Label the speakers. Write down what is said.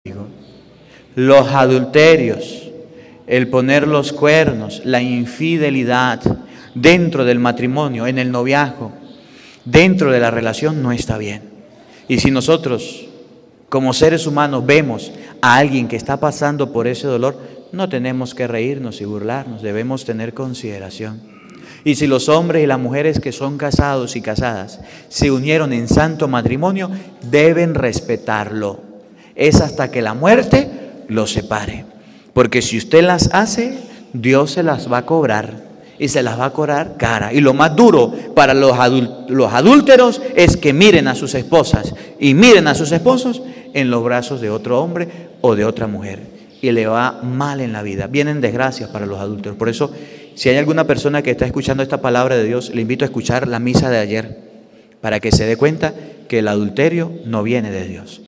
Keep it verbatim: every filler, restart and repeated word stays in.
Speaker 1: Los adulterios, el poner los cuernos, la infidelidad dentro del matrimonio, en el noviazgo, dentro de la relación no está bien. Y si nosotros, como seres humanos, vemos a alguien que está pasando por ese dolor, no tenemos que reírnos y burlarnos, debemos tener consideración. Y si los hombres y las mujeres que son casados y casadas se unieron en santo matrimonio, deben respetarlo. Es hasta que la muerte los separe. Porque si usted las hace, Dios se las va a cobrar. Y se las va a cobrar cara. Y lo más duro para los, adul- los adúlteros es que miren a sus esposas y miren a sus esposos en los brazos de otro hombre o de otra mujer. Y le va mal en la vida. Vienen desgracias para los adúlteros. Por eso, si hay alguna persona que está escuchando esta palabra de Dios, le invito a escuchar la misa de ayer para que se dé cuenta que el adulterio no viene de Dios.